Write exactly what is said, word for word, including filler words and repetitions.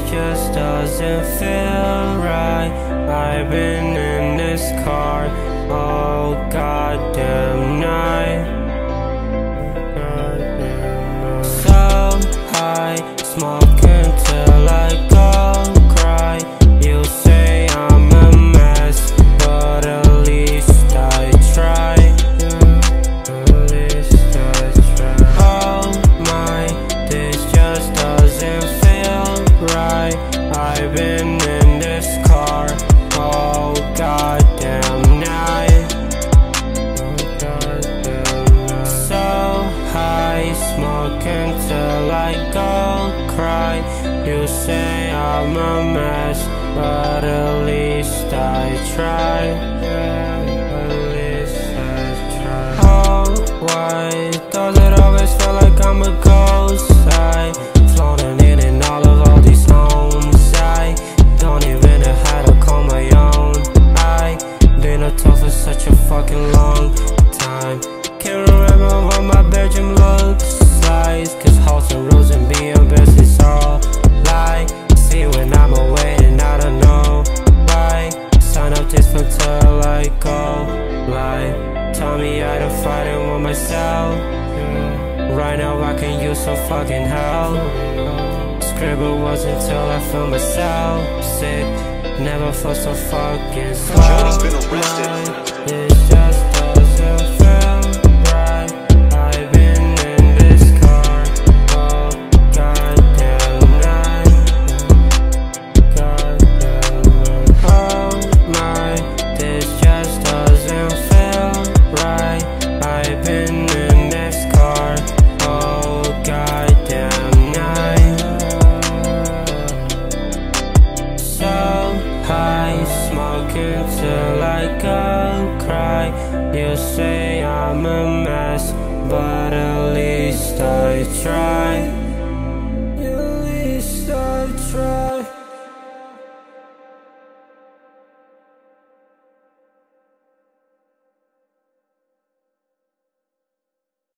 just doesn't feel right. I've been in this car all goddamn night. So high, smoking till I go cry. You say I'm a mess, but at least I try. At least I try. Oh my, this just doesn't feel right. I've been in this car all goddamn night. So high, smoking till I go cry. You say I'm a mess, but at least I try. At least I try. Oh, why does it always feel like I'm a ghost? I floating in and all of all these homes. I don't even know how to call my own. I been a tough for such a fucking long time. Can't remember what my bedroom looks like, cause halls and rules and being best is all lie. See when I'm away and I don't know why. Sign up this for till I go lie. Tell me I done fighting with myself. Right now I can use some fucking help. Scribble was until I feel myself sick. Never felt so fucking slow. Jody's been arrested. It just doesn't feel right. I've been in this car all goddamn night. Goddamn night. Oh my, this just doesn't feel right. I've been in this car all goddamn night. So high, smoking till I go cry. You say I'm a mess, but at least I try.